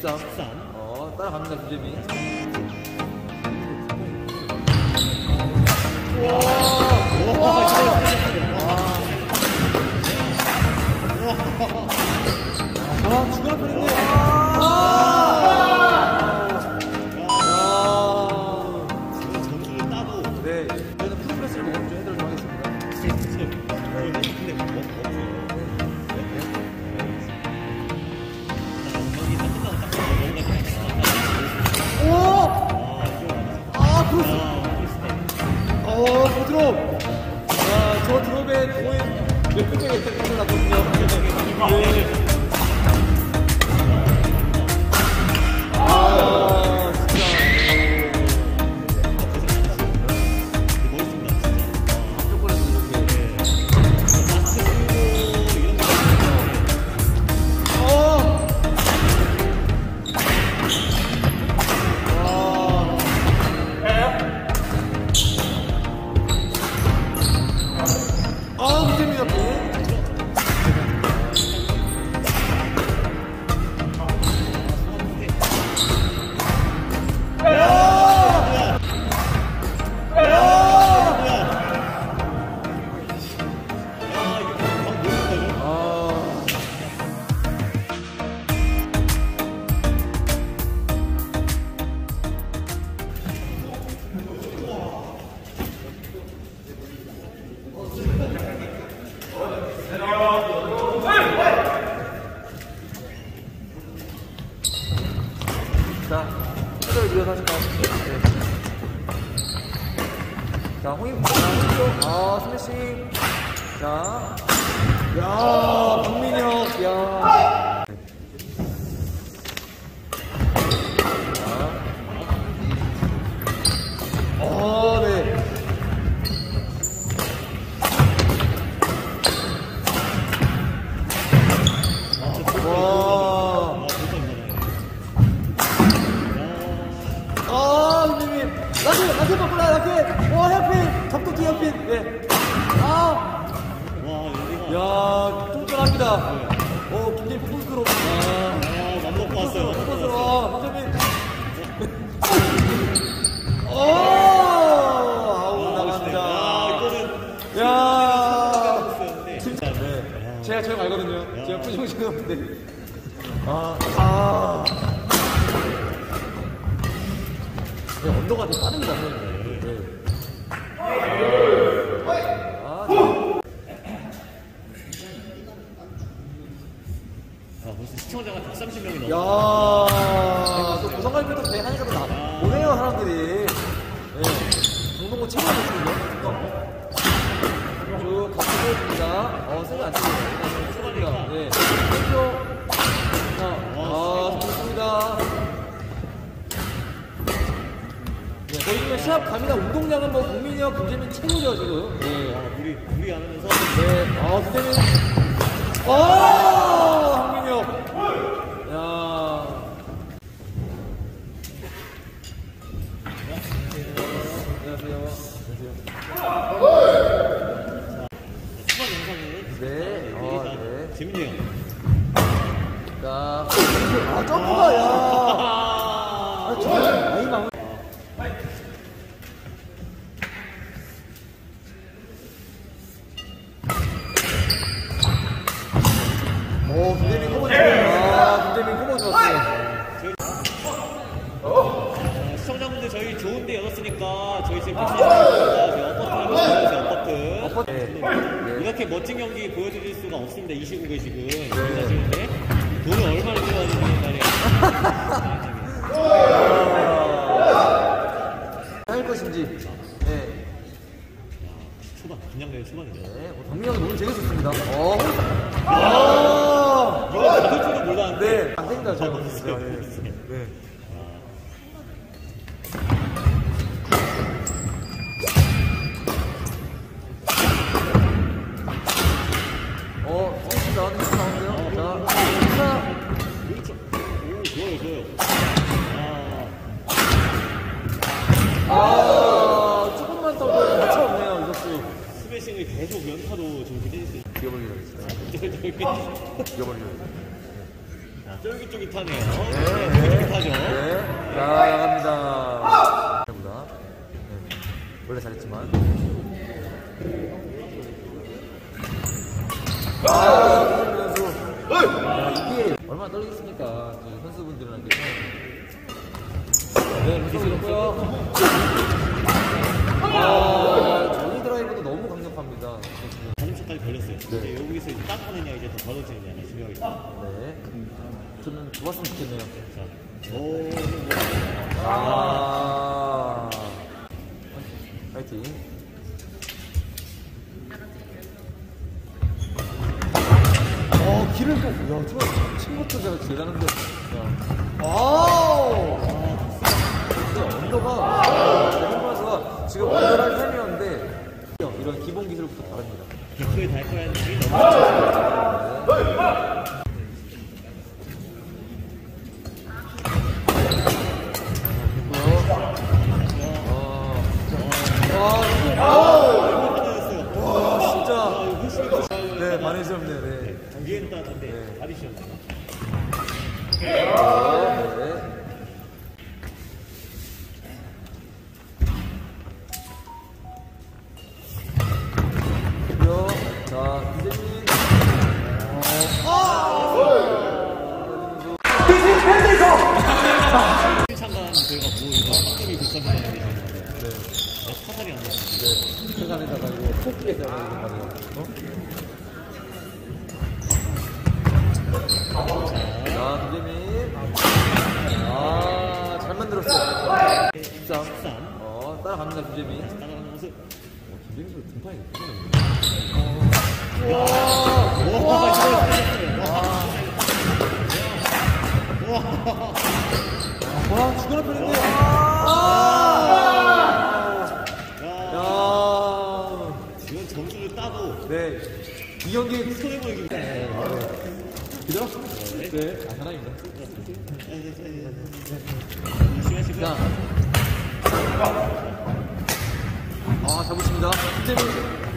13. 따라갑니다, 김재민. 중간 편인데. 점수를 따도. 네. 저희는 프로그레스를 먼저 해드리도록 하겠습니다. 근데 없어요. 오! 크로스! 부드러워! 저 드롭에 거의 몇 분째 혜택을 났거든요. 자, 수를 일어나실까요? 네. 자, 홍익, 스매싱. 자, 야, 박민혁, 야. 네. 라켓 바꾸라, 라켓! 헤어핀! 잡고 뒤 헤어핀! 네. 야, 쫀쫀합니다. 김재민 포스로. 맘 먹고 왔어요. 포스로. 김재민. 나갑니다. 야, 진짜. 네. 제가 잘 알거든요. 제가 푸싱하는데. 언더가 되게 빠릅니다. 벌써 시청자가 130명이 넘어. 야, 또 고성갈비도 배 하니까 또 오네요, 사람들이. 네. 정동고 챙겨줬거든요. 쭉 갑자기 보여줍니다. 세게 안 치네요. 초반이가. 네. 땡큐. 좋습니다. 저희 지금 시합 감이나 운동량은 국민이와 김재민 최고죠, 지금. 네. 무리 안 하면서. 네. 김재민. 황민혁. 야. 안녕하세요. 추가 영상은. 네. 재민이 형. 자. 점프가, 야. 많이 나오네. 김재민 커버 좋았어요. 김재민 커버 좋았어요. 시청자분들 저희 좋은데 열었으니까 저희 지금 어퍼트. 이렇게 멋진 경기 보여드릴 수가 없습니다. 이 시국에 지금. 하시는데 돈을 얼마나 들어가지는 말이에요. 할 것인지. 네. 초반, 긴장되는 초반이죠. 네. 박민혁이 너무 재밌었습니다. 이거 받을 줄은 몰랐는데. 네. 안 된다, 잘 봤었어요. 네. 나오는데요? 자, 그렇죠. 좋아요. 조금만 더 맞춰 없네요, 이것도. 스매싱을 계속 연타로 좀 기대했어요. 이겨버리려고 했어요. 이겨버리려고 했어요. 쫄깃쫄깃하네요. 네. 쫄깃쫄깃하죠. 네. 자, 갑니다. 보다. 네. 원래 잘했지만. 선수. 이게 얼마나 떨리겠습니까? 선수분들한테. 네, 루시고요. 전위 드라이브도 너무 강력합니다. 자동차까지 걸렸어요. 이제 여기서 이제 딱 하느냐, 이제 더 벌어지느냐, 중요하겠다. 네. 저는 좋았으면 좋겠네요. 자, 파이팅. 길을 또, 야, 저 친구도 제가 대단한데. 언더가, 지금 언더를 셈이었는데, 이런 기본 기술부터 다릅니다. 격투에 달 거라는 느낌이 너무 좋죠. 네, 많이 시험네. 네. 위에는 따뜻한데 다리 시험네. 네. 자, 이재민. 참가한 저희가 뭐 이거 상금이 급선이라는 게 사살이 안 났어요. 네. 세상에다가 이거 토끼에다가 이거 말이에요. 자, 이재민. 잘 만들었어요. 13. 따라갑니다, 김재민. 따라가는 모습. 김재민 소리 등판이 와, 죽어라 뻔했네. 이건 점수를 따도 네. 이 경기 손해보이기. 그죠? 네. 사랑입니다. 조심하시고요. 잡으십니다. 김재민.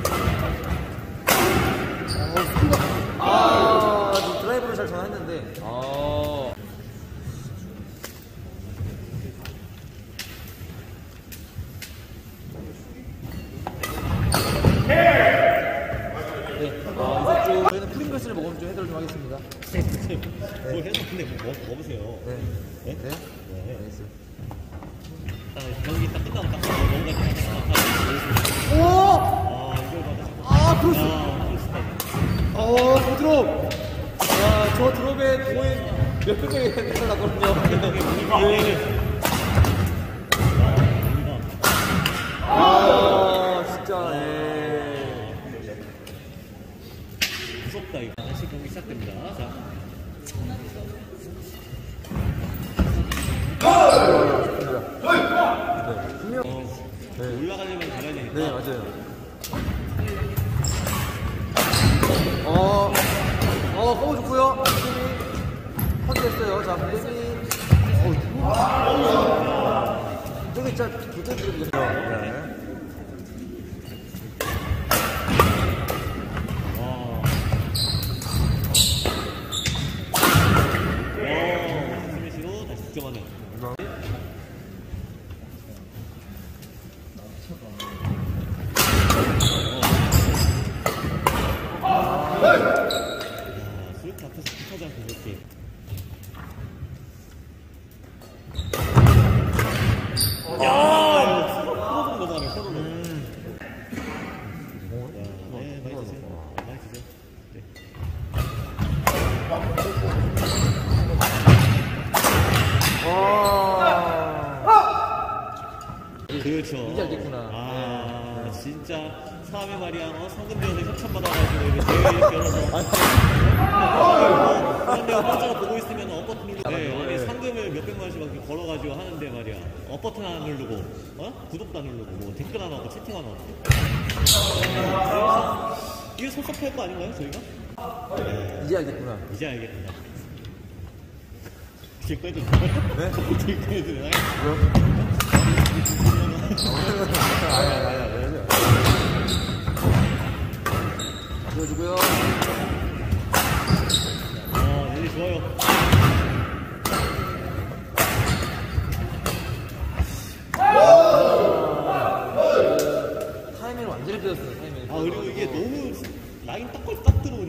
드라이브를 잘 전환했는데. 저희는 프링글스를 먹으면 좀 해결 좀 하겠습니다. 뭘 해서 근데 뭐 먹으세요? 네. 네? 네. 네. 알겠어요. 경기 딱 끝나고 딱 뭔가 크로스. 드롭. 저 드롭에 거의 몇 분명이 생각나거든요. 진짜. 무섭다 이거. 다시 경기 시작됩니다. 자. 올라가려면 잘해야 되니까. 네, 맞아요. 커버 좋고요. 김재민 컨트했어요. 자, 김재민. 저기 진짜 부탁드리겠습니다. 네. 스매시로 다시 득점하는. 수렵 앞에서 붙하지 않고 이렇게. 코너로 넘어가네, 코너로. 네, 많이 드세요. 많이 드세요. 네. 그렇죠. 이제 알겠구나. 진짜 사람의 말이야. 성금대원에 협찬받아가지고 이렇게 대회 열어서. 그런데 엇버튼을 보고 있으면 엇버튼 누르고. 아니 상금을 몇백만 원씩 막 이렇게 걸어가지고 하는데 말이야. 엇버튼 하나 누르고, 구독도 안 누르고, 뭐 댓글 하나 하고, 채팅 하나 하고. 이게 섭섭할 거 아닌가요, 저희가? 이제 알겠구나. 이제 알겠구나. 제 거에도 네? 제 거에도 나가요? 보여주고요. 네, 좋아요.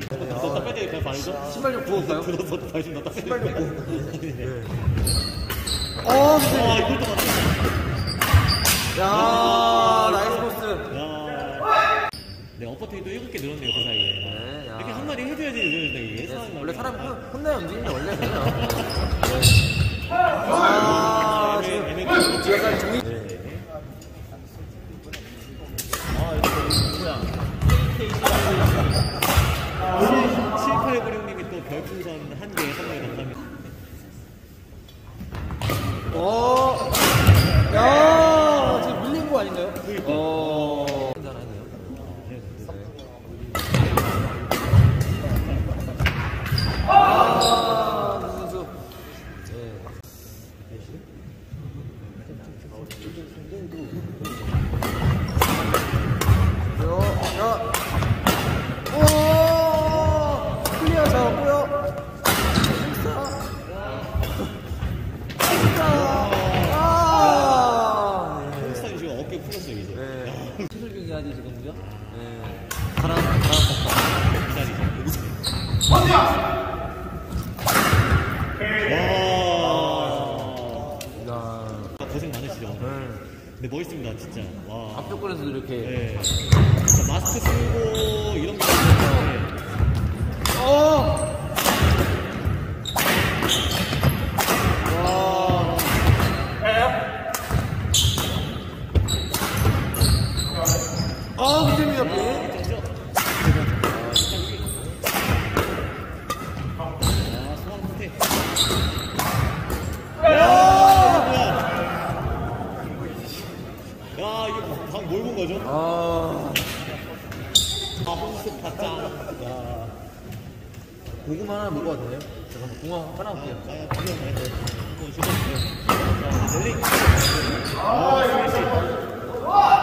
너 닦아야 되겠다, 발도? 신발 좀 구워볼까요? 들어서 다시 너 닦아야 신발 좀 되겠다. 구워. 아, 선생님. 이걸 또 맞네. 야, 나이스 코스. 야. 네, 어퍼테이도 7개 늘었네요, 그 사이에. 네, 야. 이렇게 한 마디 해줘야지 늘는데 이게. 네, 원래 사람이 혼나야 움직이는데 원래 그래요. 네. 아, 지금 약간 종이. 네. 아, 이거 뭐야. 7896님이 또 별풍선 1개 선물 감사합니다. 야, 지금 밀린 거 아닌가요? 그러니까. 괜찮아요. 선수. 네. 야. 오! 클리어 잡았고요. 홈스타일 지금 어깨 풀렸어요, 이제. 네. 수술 중이하지 지금 그죠? 네. 와. 고생 많으시죠? 근데 멋있습니다, 진짜. 와. 앞쪽권에서도 이렇게. 네. 진짜 마스크 쓰고 이런 거 있는데. 문제입니다, 네. 소환 못해. 야, 이게 방뭘 본 거죠? 홍수 파짱. 야. 고구마 하나 먹어도 돼요? 잠깐만, 고구마 하나 볼게요. 아, 넬링. 아, 스매시.